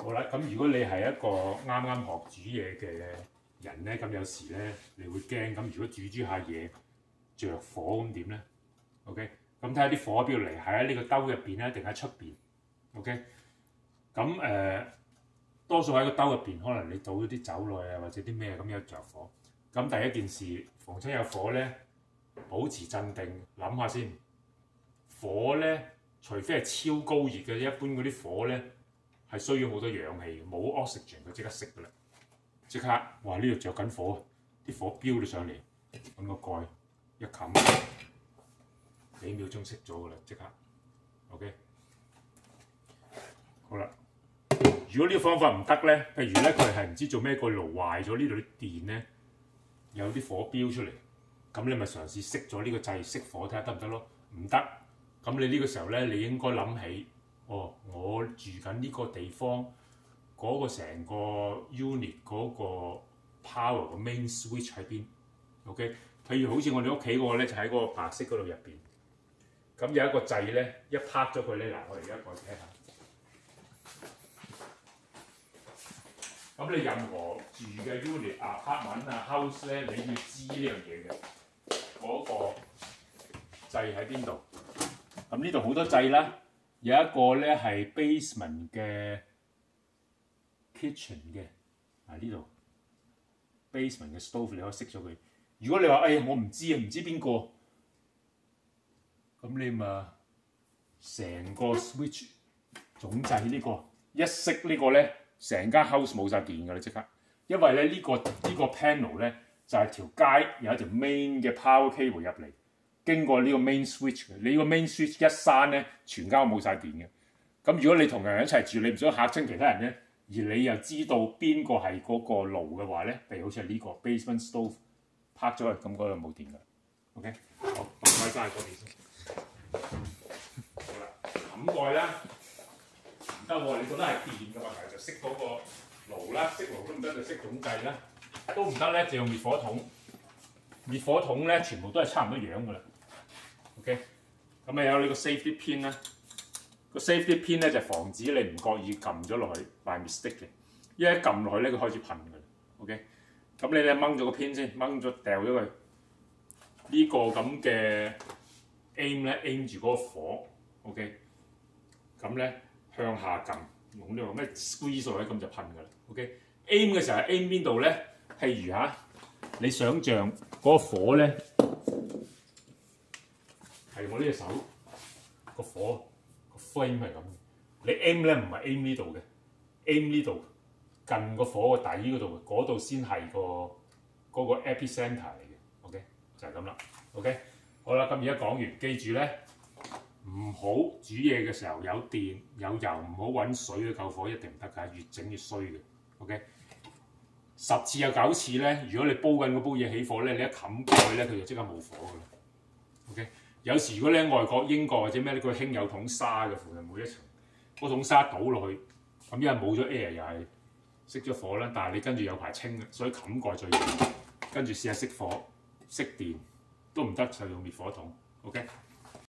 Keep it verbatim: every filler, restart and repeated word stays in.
好啦，咁如果你係一個啱啱學煮嘢嘅人咧，咁有時咧你會驚，咁如果煮煮下嘢着火咁點咧 ？OK， 咁睇下啲火喺邊度嚟，係喺呢個兜入邊咧，定喺出邊 ？OK， 咁誒、呃、多數喺個兜入邊，可能你倒咗啲酒落去啊，或者啲咩咁有着火。咁第一件事，逢親有火咧，保持鎮定，諗下先。火咧，除非係超高熱嘅，一般嗰啲火咧係需要好多氧氣，冇 oxygen 佢即刻熄噶啦，即刻哇呢度着緊火，啲火飆咗上嚟，揾個蓋一冚，幾秒鐘熄咗噶啦，即刻 OK。好啦，如果呢個方法唔得咧，譬如咧佢係唔知做咩個爐壞咗，呢度啲電咧有啲火飆出嚟，咁你咪嘗試熄咗呢個掣熄火睇下得唔得咯？唔得。咁你呢個時候咧，你應該諗起，哦，我住緊呢個地方嗰、嗰個成個 unit 嗰個 power 個 main switch 喺邊 ？OK， 譬如好似我哋屋企嗰個咧，就喺嗰個白色嗰度入邊。咁有一個掣咧，一拍咗佢咧，嗱，我哋而家過去睇下。咁你任何住嘅 unit、apartment 啊、house 咧，你要知呢樣嘢嘅，嗰、嗰個掣喺邊度？咁呢度好多掣啦，有一個咧係 basement 嘅 kitchen 嘅，啊呢度 basement 嘅 stove 你可以熄咗佢。如果你話誒、哎、我唔知啊，唔知邊個，咁你咪成個 switch 總掣呢、這個一熄呢個咧，成間 house 冇晒電㗎啦即刻，因為咧呢、這個呢、這個 panel 咧就係、是、條街有一條 main 嘅 power cable 入嚟。經過呢個 main switch 嘅，你個 main switch 一閂咧，全家冇晒電嘅。咁如果你同人一齊住，你唔想嚇親其他人咧，而你又知道邊個係嗰個爐嘅話咧，譬如好似係呢個 basement stove 拍咗去，咁嗰度冇電㗎。OK， 好，擺翻喺嗰邊先。好啦，冚蓋啦，唔得喎，你覺得係電嘅問題就熄嗰個爐啦，熄爐都唔得就熄總掣啦，都唔得咧就用滅火筒。滅火筒咧全部都係差唔多樣㗎啦。OK， 咁啊有呢個 safety pin 啦，個 safety pin 咧就防止你唔覺意撳咗落去 by mistake 嘅，一撳落去咧佢開始噴㗎啦。OK， 咁你咧掹咗個 pin 先，掹咗掉咗佢。呢個咁嘅 aim 咧 aim 住嗰個火 ，OK， 咁咧向下撳，用呢個咩 squeeze 落去咁就噴㗎啦。OK，aim 嘅時候 aim 邊度咧？譬如嚇，你想像嗰個火咧。係我呢隻手個火個 flame 係咁，你 aim 咧唔係 aim 呢度嘅 ，aim 呢度近個火個底嗰度，嗰度先係個嗰個 epicenter 嚟嘅 ，OK 就係咁啦 ，OK 好啦，咁而家講完，記住咧唔好煮嘢嘅時候有電有油，唔好揾水去救火，一定唔得㗎，越整越衰嘅 ，OK 十次有九次咧，如果你煲緊嗰煲嘢起火咧，你一冚蓋咧，佢就即刻冇火㗎啦 ，OK。有時如果你喺外國英國或者咩咧，佢興有桶沙嘅，附近每一層嗰桶沙倒落去，咁因為冇咗 air 又係熄咗火啦。但係你跟住有排清嘅，所以冚蓋最嚴。跟住試下熄火熄電都唔得，就用滅火筒。OK。